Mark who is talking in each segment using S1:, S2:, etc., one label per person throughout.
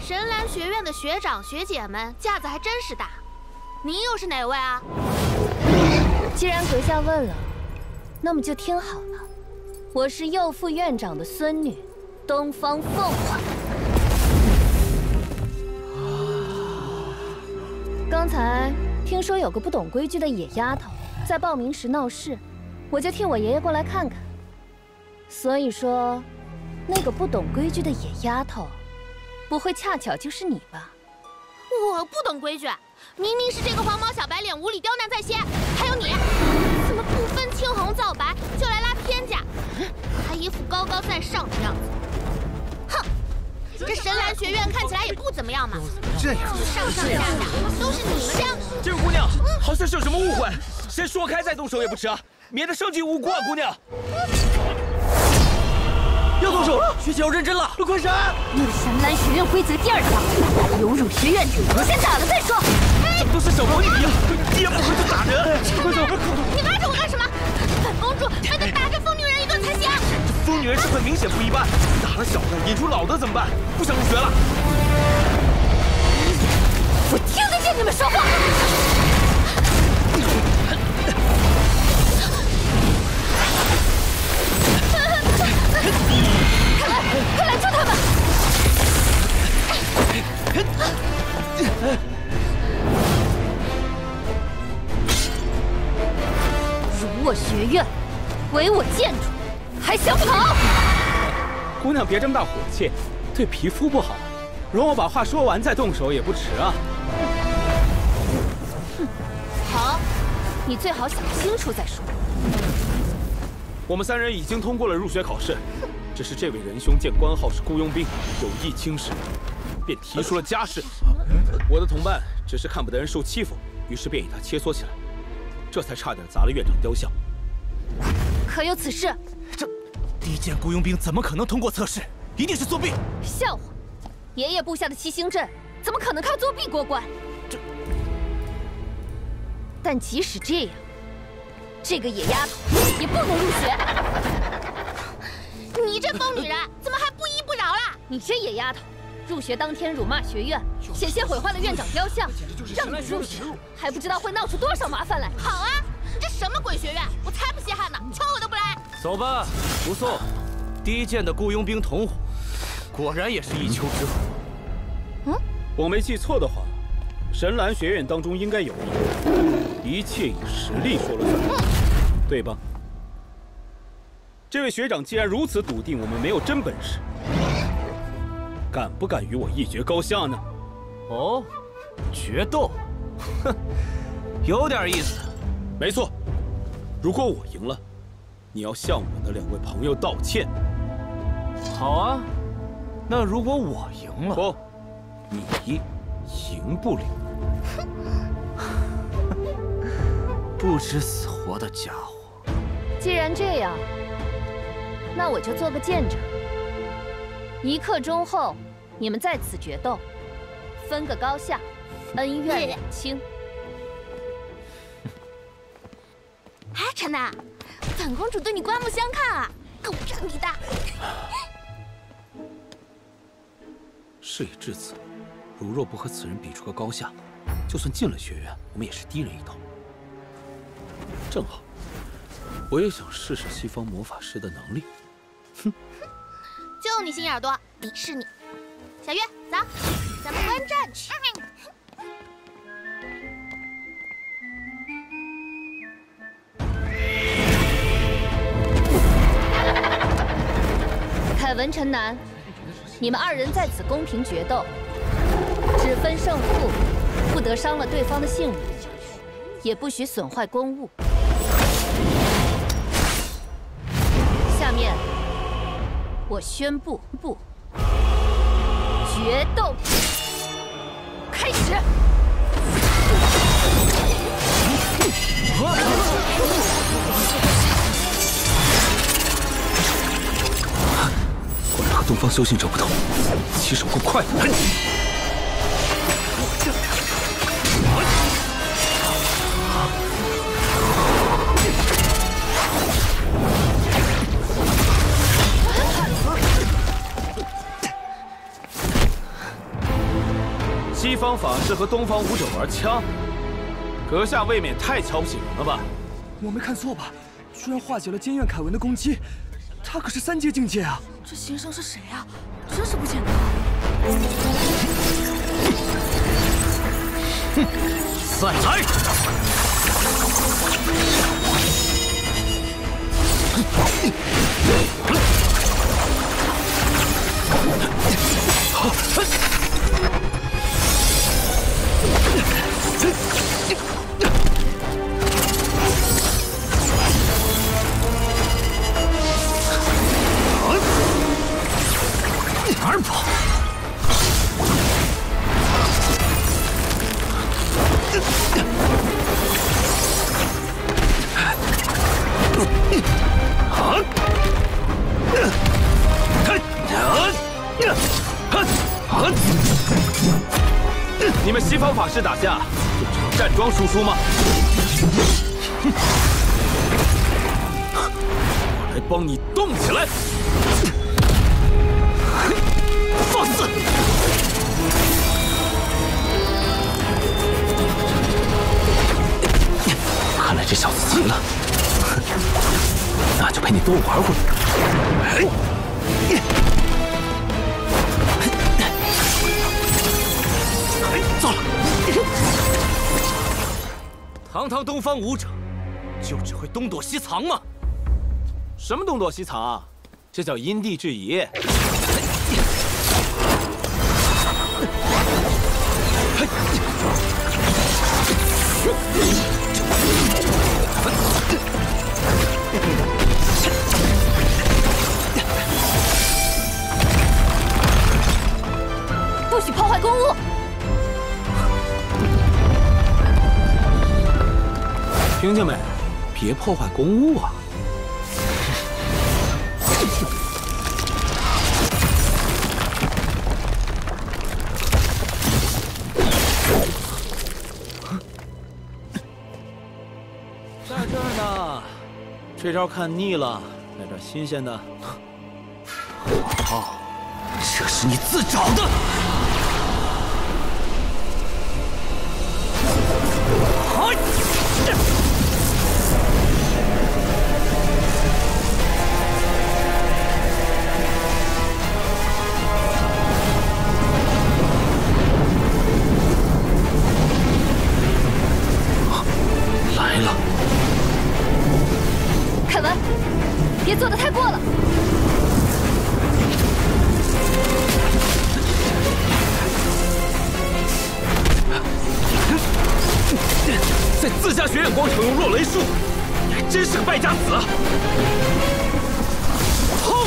S1: 神兰学院的学长学姐们架子还真是大。您又是哪位啊？
S2: 既然阁下问了，那么就听好了，我是右副院长的孙女，东方凤凰。刚才听说有个不懂规矩的野丫头在报名时闹事，我就替我爷爷过来看看。所以说，那个不懂规矩的野丫头，不会恰巧就是你吧？
S1: 我不懂规矩，明明是这个黄毛小白脸无理刁难在先，还有你，怎么不分青红皂白就来拉偏架，还一副高高在上的样子？哼！这神兰学院看起来也不怎么样嘛，
S3: 这样
S1: 上上下下都是你们这样。
S4: 这位姑娘好像是有什么误会，先说开再动手也不迟啊，免得伤及无辜啊，姑娘。要动手，学姐要认真了，快闪！
S2: 有神兰学院规则第2条，有辱学院，先打了再说。
S4: 怎么都是小朋友一样，一言不合就打人，快走！
S1: 你拉着我干什么？本公主非得打这疯女人一顿才行。
S4: 这疯女人身份明显不一般，打了小的引出老的怎么办？不想入学了？
S2: 我听得见你们说话。快来救他们！辱我学院，毁我建筑，还想跑？
S5: 姑娘别这么大火气，对皮肤不好。容我把话说完再动手也不迟啊。
S2: 好，你最好想清楚再说。
S5: 我们3人已经通过了入学考试，只是这位仁兄见官号是雇佣兵，有意轻视，便提出了家事。我的同伴只是看不得人受欺负，于是便与他切磋起来，这才差点砸了院长雕像。
S2: 可有此事？
S3: 这低贱雇佣兵怎么可能通过测试？一定是作弊！
S2: 笑话！爷爷布下的七星阵怎么可能靠作弊过关？但即使这样，这个野丫头也不能入学。
S1: 你这疯女人怎么还不依不饶啦？
S2: 你这野丫头，入学当天辱骂学院，险些毁坏了院长雕像，让你入学还不知道会闹出多少麻烦来。
S1: 好啊，这什么鬼学院？我才不稀罕呢，瞧我都不来。
S4: 走吧，不错，低贱的雇佣兵同伙，果然也是一丘之貉。
S5: 我没记错的话，神兰学院当中应该有一切以实力说了算，对吧？这位学长既然如此笃定我们没有真本事，敢不敢与我一决高下呢？
S4: 哦，决斗，哼，有点意思。
S5: 没错，如果我赢了，你要向我的2位朋友道歉。
S4: 好啊，那如果我赢了，
S5: 不，你赢不了。
S4: 不知死活的家伙！
S2: 既然这样，那我就做个见证。1刻钟后，你们在此决斗，分个高下，恩怨两清。
S1: 哎，陈楠，本公主对你刮目相看啊，够仗义的。
S5: 事已至此，如若不和此人比出个高下，就算进了学院，我们也是低人一头。正好，我也想试试西方魔法师的能力。哼，
S1: 就你心眼多，鄙视你。小月，走，咱们观战去。
S2: 凯文、陈楠，你们2人在此公平决斗，只分胜负，不得伤了对方的性命，也不许损坏公物。下面，我宣布，决斗开始。
S5: 果然和东方修行者不同，起手够快的。 方法师和东方武者玩枪，阁下未免太瞧不起人了吧？
S3: 我没看错吧？居然化解了监院凯文的攻击，他可是3阶境界啊！
S6: 这邪圣是谁啊？真是不简单。
S4: 哼，再来！哪儿跑？
S5: 你们西方法师打架就只能站桩输出吗？我来帮你动起来！放肆！看来这小子急了，那就陪你多玩会儿。糟了！
S4: 堂堂东方武者，就只会东躲西藏吗？
S5: 什么东躲西藏？这叫因地制宜。
S2: 不许破坏公物！
S5: 听见没？别破坏公物啊！在这儿呢，这招看腻了，来点新鲜的。
S4: 哦，这是你自找的。
S5: 来了，
S2: 凯文，别做得太过了。
S5: 在自家学院广场用落雷术，你还真是个败家子啊！轰！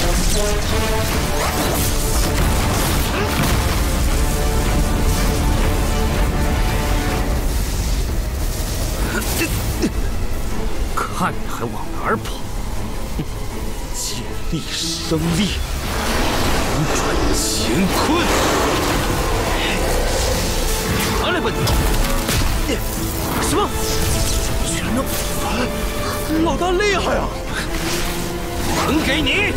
S4: 看你还往哪儿跑！借力生力，扭转乾坤！拿来吧你！什么？居然能！老大厉害啊！还给你！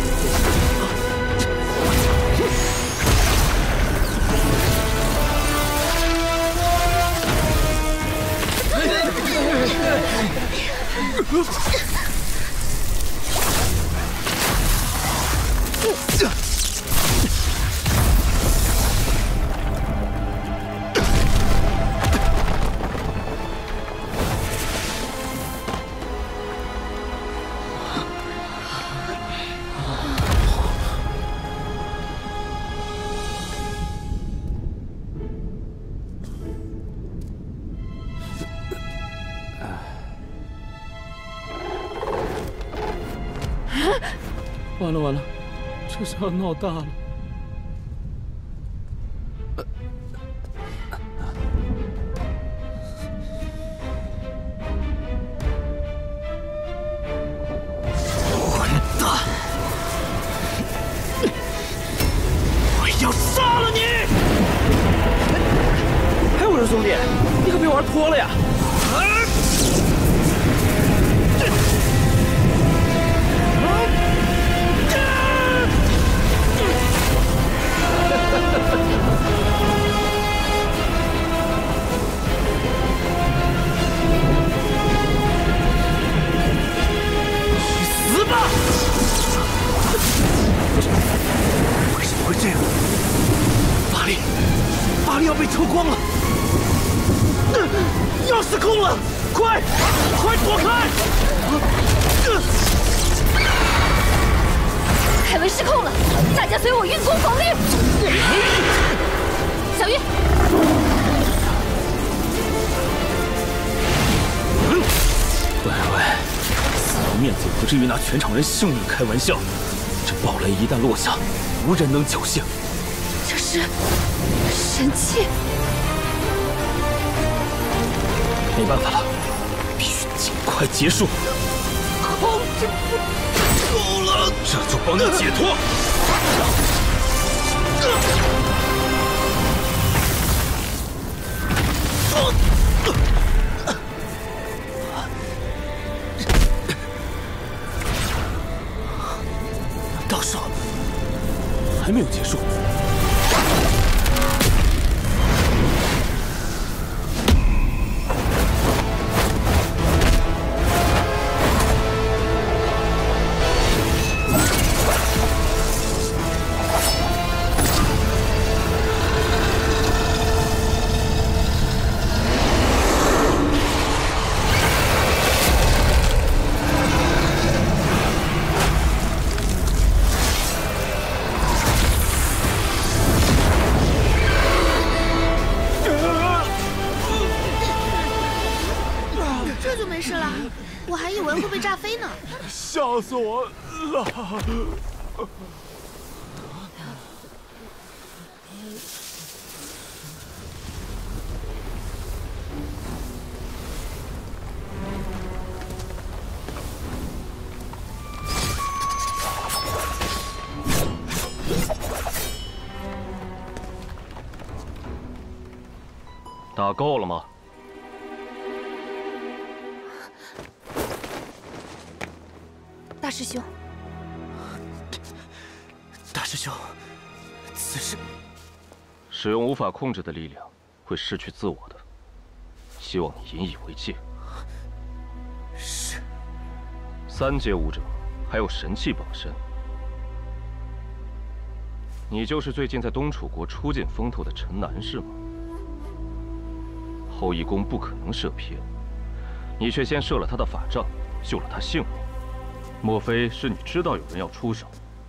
S5: 完了完了，这下要闹大了。
S4: 混蛋！我要杀了你！
S5: 哎，我说兄弟，你可别玩脱了呀！
S4: 躲开！
S2: 凯文失控了，大家随我运功防御。小玉，
S5: 喂，死要面子不至于拿全场人性命开玩笑。这暴雷一旦落下，无人能侥幸。
S2: 这是神器。
S5: 没办法了，必须尽快结束。
S4: 控制不住了，
S5: 这就帮你解脱。大圣，还没有结束。
S1: 这就没事了，我还以为会被炸飞呢。
S3: 吓死我了！
S7: 打够了吗？
S2: 大师兄，
S3: 大师兄，此事
S7: 使用无法控制的力量会失去自我的，希望你引以为戒。
S3: 是。
S7: 3阶武者还有神器傍身，你就是最近在东楚国出尽风头的陈南是吗？后羿弓不可能射偏，你却先射了他的法杖，救了他性命。莫非是你知道有人要出手？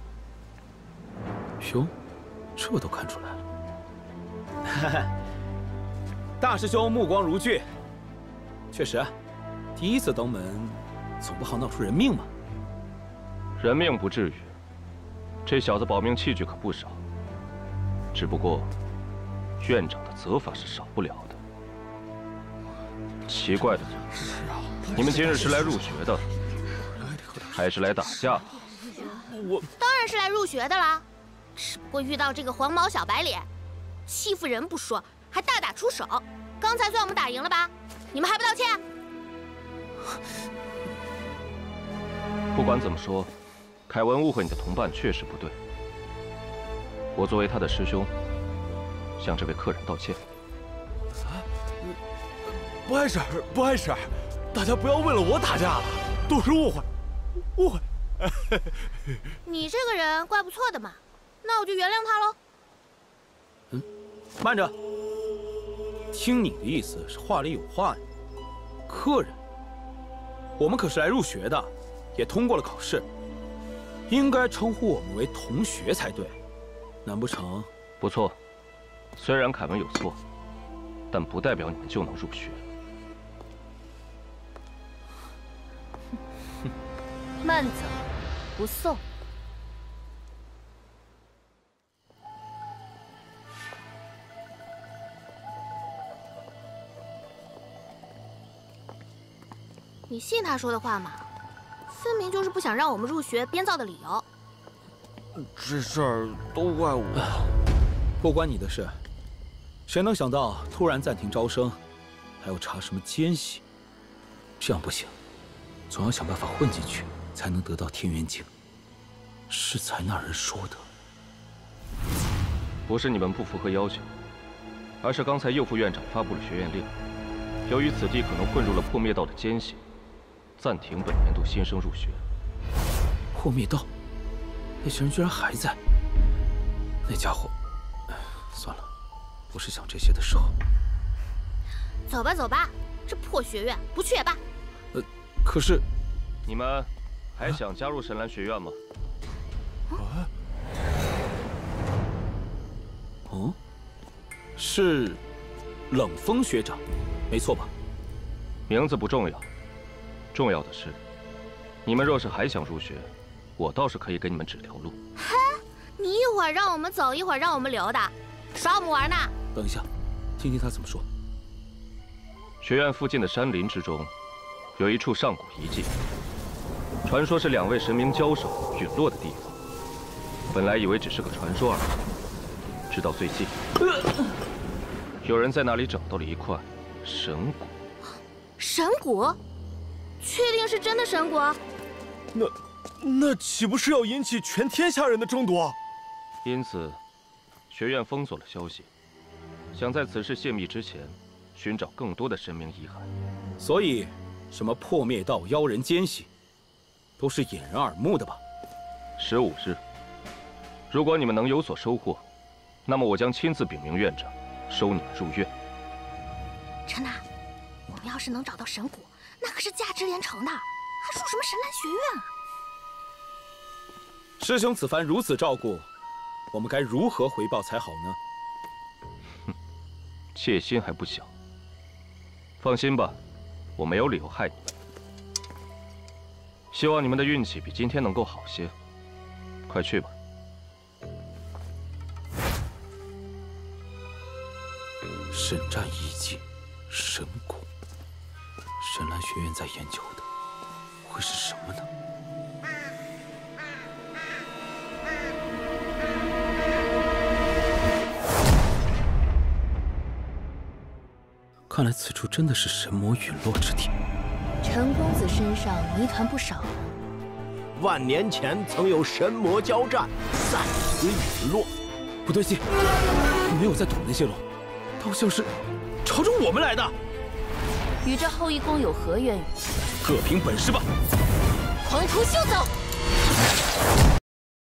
S5: 兄，这都看出来了。哈哈，大师兄目光如炬。确实，第一次登门，总不好闹出人命嘛。
S7: 人命不至于，这小子保命器具可不少。只不过，院长的责罚是少不了的。奇怪的是，你们今日是来入学的，还是来打架的？
S5: 我
S1: 当然是来入学的啦，只不过遇到这个黄毛小白脸，欺负人不说，还大打出手。刚才算我们打赢了吧？你们还不道歉？
S7: 不管怎么说，凯文误会你的同伴确实不对。我作为他的师兄，向这位客人道歉。
S3: 不碍事儿，不碍事儿，大家不要为了我打架了，都是误会，误会。
S1: 你这个人怪不错的嘛，那我就原谅他喽。
S5: 慢着，听你的意思是话里有话呀。客人，我们可是来入学的，也通过了考试，应该称呼我们为同学才对，难不成？
S7: 不错，虽然凯文有错，但不代表你们就能入学。
S2: 慢走，不送。
S1: 你信他说的话吗？分明就是不想让我们入学编造的理由。
S3: 这事儿都怪我，
S5: 不关你的事。谁能想到突然暂停招生，还要查什么奸细？这样不行，总要想办法混进去，才能得到天元镜。是才那人说的。
S7: 不是你们不符合要求，而是刚才右副院长发布了学院令，由于此地可能混入了破灭道的奸细，暂停本年度新生入学。
S5: 破灭道，那些人居然还在。那家伙，算了，不是想这些的时候。
S1: 走吧走吧，这破学院不去也罢。
S5: 可是，
S7: 你们还想加入神兰学院吗？
S5: 哦，是冷风学长，没错吧？
S7: 名字不重要，重要的是，你们若是还想入学，我倒是可以给你们指条路。
S1: 嘿，你一会儿让我们走，一会儿让我们留的，耍我们玩呢？
S5: 等一下，听听他怎么说。
S7: 学院附近的山林之中，有一处上古遗迹，传说是2位神明交手陨落的地方。本来以为只是个传说而已，直到最近，有人在那里找到了一块神骨。
S1: 神骨？确定是真的神骨？
S8: 那岂不是要引起全天下人的争夺？
S7: 因此，学院封锁了消息，想在此事泄密之前，寻找更多的神明遗骸。
S5: 所以，什么破灭道、妖人奸细，都是掩人耳目的吧
S7: ？15日，如果你们能有所收获，那么我将亲自禀明院长，收你们入院。
S1: 陈娜，我们要是能找到神骨，那可是价值连城的，还入什么神兰学院啊？
S5: 师兄此番如此照顾，我们该如何回报才好呢？
S7: 哼，戒心还不小。放心吧，我没有理由害你们。希望你们的运气比今天能够好些。快去吧。
S5: 神战遗迹，神骨，神兰学院在研究的会是什么呢？看来此处真的是神魔陨落之地。
S2: 陈公子身上谜团不少。
S9: 万年前曾有神魔交战，在此陨落。
S5: 不对劲，没有在捅那些龙，倒像是朝着我们来的。
S2: 与这后羿宫有何渊源？
S5: 各凭本事吧！
S2: 狂徒休走！